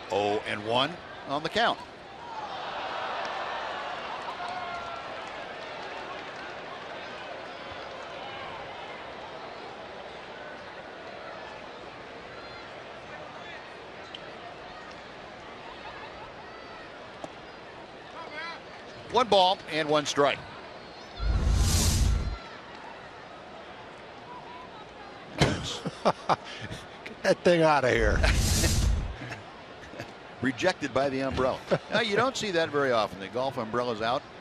0-1 on the count. One ball and one strike. Get that thing out of here. Rejected by the umbrella. Now, you don't see that very often. The golf umbrella's out.